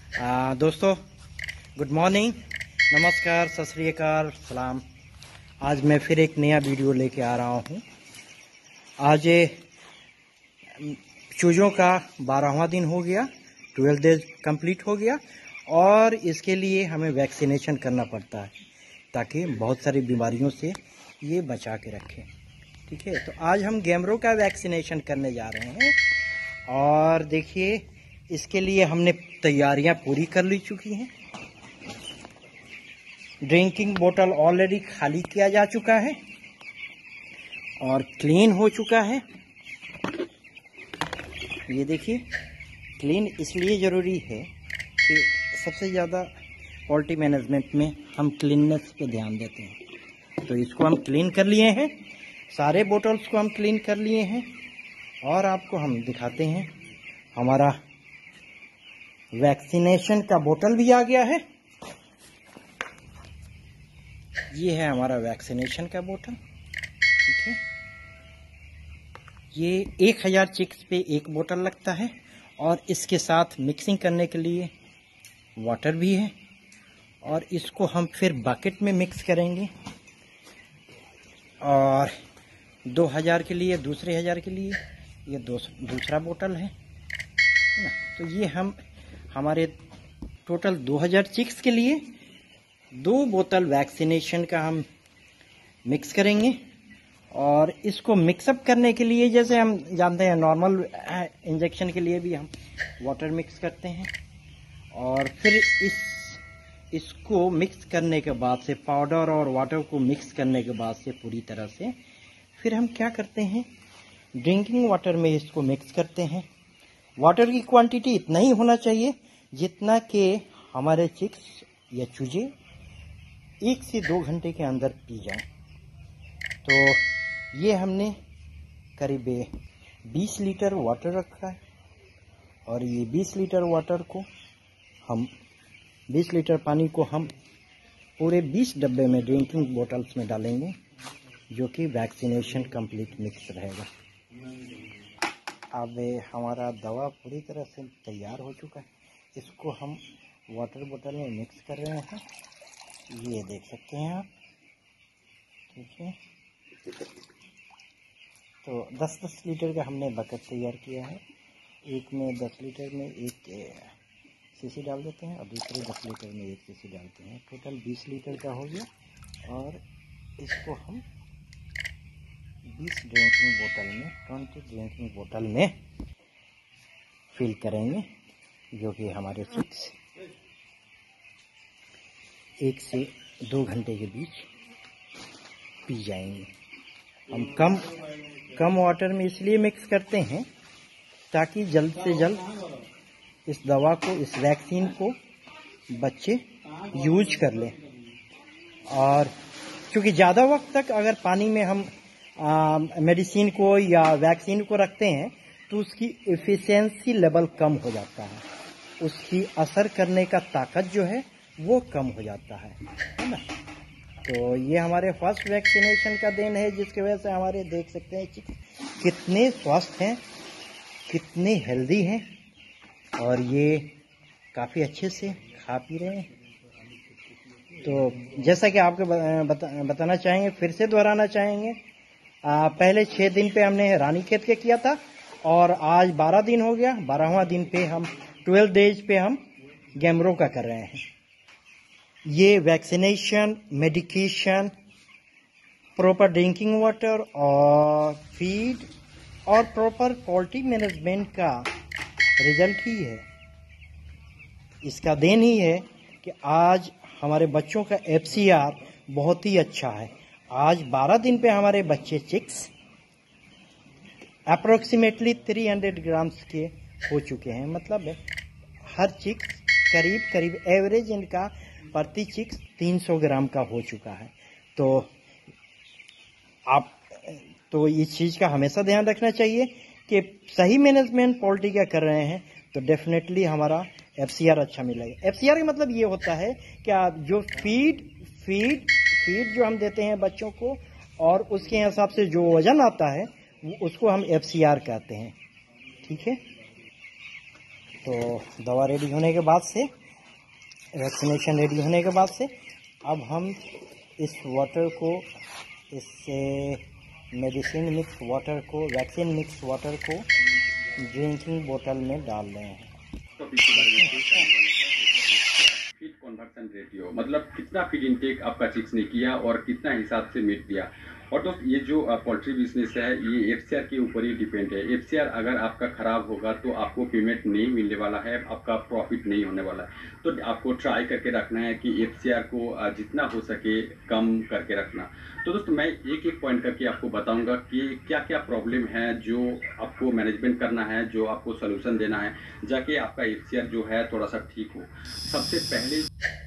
दोस्तों good morning, नमस्कार, सत श्री अकाल, सलाम। आज मैं फिर एक नया वीडियो लेके आ रहा हूँ। आज चूजों का 12वां दिन हो गया, 12 डेज कंप्लीट हो गया और इसके लिए हमें वैक्सीनेशन करना पड़ता है ताकि बहुत सारी बीमारियों से ये बचा के रखें। ठीक है, तो आज हम गैमरो का वैक्सीनेशन करने जा रहे हैं और देखिए इसके लिए हमने तैयारियां पूरी कर ली चुकी हैं। ड्रिंकिंग बोतल ऑलरेडी खाली किया जा चुका है और क्लीन हो चुका है। ये देखिए, क्लीन इसलिए ज़रूरी है कि सबसे ज़्यादा पोल्ट्री मैनेजमेंट में हम क्लीननेस पे ध्यान देते हैं। तो इसको हम क्लीन कर लिए हैं, सारे बोतल्स को हम क्लीन कर लिए हैं और आपको हम दिखाते हैं हमारा वैक्सीनेशन का बोतल भी आ गया है। ये है हमारा वैक्सीनेशन का बोतल। ठीक है, ये 1000 चिक्स पे एक बोतल लगता है और इसके साथ मिक्सिंग करने के लिए वाटर भी है और इसको हम फिर बकेट में मिक्स करेंगे और 2000 के लिए, दूसरे 1000 के लिए ये दूसरा बोतल है ना। तो ये हम हमारे टोटल 2000 चिक्स के लिए 2 बोतल वैक्सीनेशन का हम मिक्स करेंगे और इसको मिक्सअप करने के लिए जैसे हम जानते हैं नॉर्मल इंजेक्शन के लिए भी हम वाटर मिक्स करते हैं और फिर इसको मिक्स करने के बाद से पाउडर और वाटर को मिक्स करने के बाद से पूरी तरह से फिर हम क्या करते हैं, ड्रिंकिंग वाटर में इसको मिक्स करते हैं। वाटर की क्वांटिटी इतना ही होना चाहिए जितना कि हमारे चिक्स या चूजे 1 से 2 घंटे के अंदर पी जाएं। तो ये हमने करीब 20 लीटर वाटर रखा है और ये 20 लीटर वाटर को हम 20 लीटर पानी को हम पूरे 20 डब्बे में ड्रिंकिंग बोतल्स में डालेंगे जो कि वैक्सीनेशन कंप्लीट मिक्स रहेगा। अब हमारा दवा पूरी तरह से तैयार हो चुका है, इसको हम वाटर बोतल में मिक्स कर रहे हैं। ये देख सकते हैं आप। ठीक है, तो 10-10 लीटर का हमने बकेट तैयार किया है। एक में 10 लीटर में 1 सीसी डाल देते हैं और दूसरे 10 लीटर में 1 सीसी डालते हैं। टोटल 20 लीटर का हो गया और इसको हम 20 ड्रिंकिंग बोतल में 20 ड्रिंकिंग बोतल में फिल करेंगे जो कि हमारे चिक्स 1 से 2 घंटे के बीच पी जाएंगे। हम कम वाटर में इसलिए मिक्स करते हैं ताकि जल्द से जल्द इस दवा को, इस वैक्सीन को बच्चे यूज कर लें। और क्योंकि ज़्यादा वक्त तक अगर पानी में हम मेडिसिन को या वैक्सीन को रखते हैं तो उसकी एफिशिएंसी लेवल कम हो जाता है, उसकी असर करने का ताकत जो है वो कम हो जाता है ना। तो ये हमारे फर्स्ट वैक्सीनेशन का दिन है जिसकी वजह से हमारे देख सकते हैं चिक्स कितने स्वस्थ हैं, कितने हेल्दी हैं और ये काफ़ी अच्छे से खा पी रहे हैं। तो जैसा कि आपको बताना चाहेंगे, फिर से दोहराना चाहेंगे, पहले 6 दिन पे हमने रानीखेत के किया था और आज 12 दिन हो गया। 12वां दिन पे हम 12 डेज पे हम गैमरो का कर रहे हैं। ये vaccination, medication, proper drinking water और फीड और प्रॉपर पोल्ट्री मैनेजमेंट का रिजल्ट ही है, इसका देन ही है कि आज हमारे बच्चों का FCR बहुत ही अच्छा है। आज 12 दिन पे हमारे बच्चे चिक्स अप्रोक्सीमेटली 300 ग्राम्स के हो चुके हैं। मतलब हर चिक्स करीब एवरेज इनका प्रति चिक्स 300 ग्राम का हो चुका है। तो इस चीज़ का हमेशा ध्यान रखना चाहिए कि सही मैनेजमेंट पोल्ट्री का कर रहे हैं तो डेफिनेटली हमारा FCR अच्छा मिलेगा। FCR का मतलब ये होता है कि आप जो फीड जो हम देते हैं बच्चों को और उसके हिसाब से जो वजन आता है उसको हम FCR कहते हैं। ठीक है, तो दवा रेडी होने के बाद से, वैक्सीनेशन रेडी होने के बाद से अब हम इस वाटर को, इस मेडिसिन मिक्स वाटर को, वैक्सीन मिक्स वाटर को ड्रिंकिंग बोतल में डाल रहे हैं। फीड कन्वर्सन रेशियो मतलब कितना फीड इनटेक आपका चिक्स ने किया और कितना हिसाब से मीट दिया। और दोस्त ये जो पोल्ट्री बिजनेस है ये एफसीआर के ऊपर ही डिपेंड है। एफसीआर अगर आपका खराब होगा तो आपको पेमेंट नहीं मिलने वाला है, आपका प्रॉफिट नहीं होने वाला है। तो आपको ट्राई करके रखना है कि एफसीआर को जितना हो सके कम करके रखना। तो दोस्तों मैं एक एक पॉइंट करके आपको बताऊंगा कि क्या क्या प्रॉब्लम है जो आपको मैनेजमेंट करना है, जो आपको सोल्यूशन देना है, जाके आपका एफसीआर जो है थोड़ा सा ठीक हो। सबसे पहले